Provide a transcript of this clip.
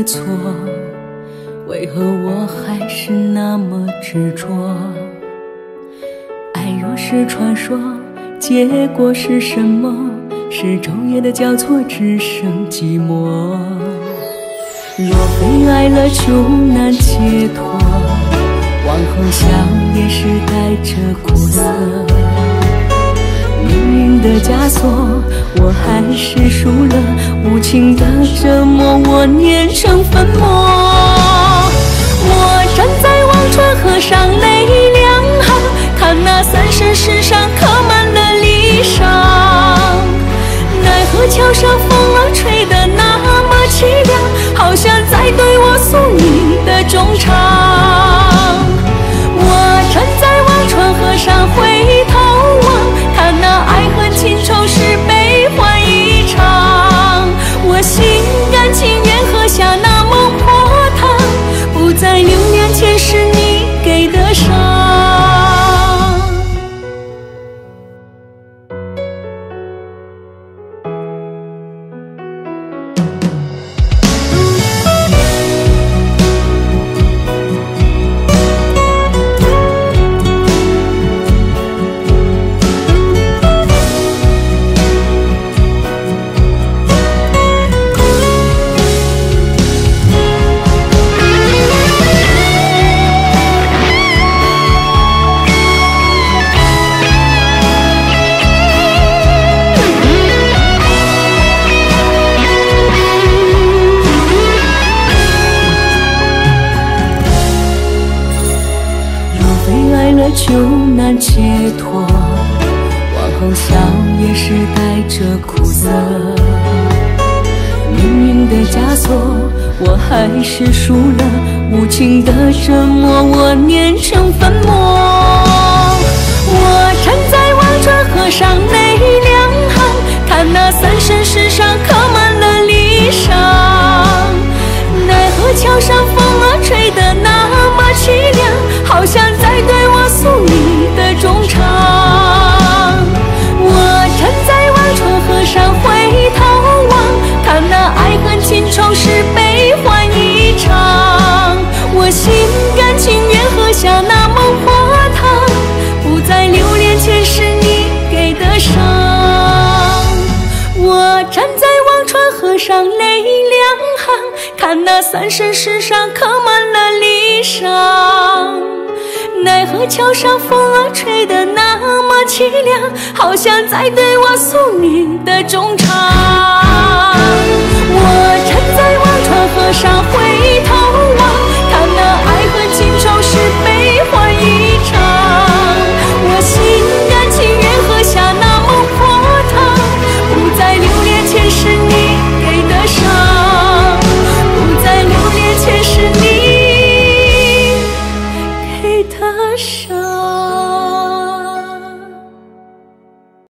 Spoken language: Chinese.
错，为何我还是那么执着？爱若是传说，结果是什么？是昼夜的交错，只剩寂寞。若非爱了就难解脱，往后笑也是带着苦涩。命运的枷锁，我还是输了，无情的折磨我碾成粉末。我站在忘川河上泪两行，看那三生石上刻满了离伤。奈何桥上风儿吹得那么凄凉，好像在对我诉你的衷肠。我站在忘川河上回头望，看那爱恨情仇是悲欢一场。我心甘情愿喝下那孟婆汤，不再留恋前世你给的伤。就难解脱，往后笑也是带着苦涩。命运的枷锁，我还是输了，无情的折磨我碾成粉末。我站在忘川河上泪两行，看那三生石上刻满了离伤。奈何桥上风儿吹得那么凄凉，好像在对我诉你的衷肠。我站在忘川河上回头望，看那爱恨情仇是悲欢一场。我心甘情愿喝下那孟婆汤，不再留恋前世你给的伤。我站在忘川河上泪两行，看那三生石上刻满了离伤。奈何桥上风儿吹得那么凄凉，好像在对我诉你的衷肠。我站在忘川河上回头望，